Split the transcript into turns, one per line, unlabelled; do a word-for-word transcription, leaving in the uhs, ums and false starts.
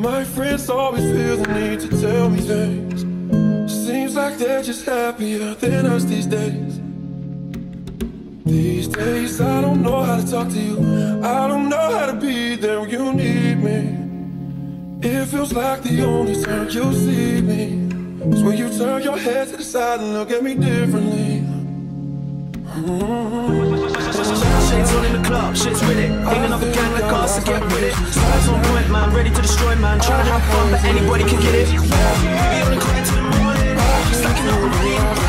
My friends always feel the need to tell me things. Seems like they're just happier than us these days. These days I don't know how to talk to you. I don't know how to be there when you need me. It feels like the only time you'll see me is when you turn your head to the side and look at me differently. Mm-hmm.
Shades on in the club, shit's with it. Ain't enough gang like us to get with it. Sides on point, man, ready to destroy, man. Trying to have fun, but anybody can get it. We only cry till the morning. Stacking up money.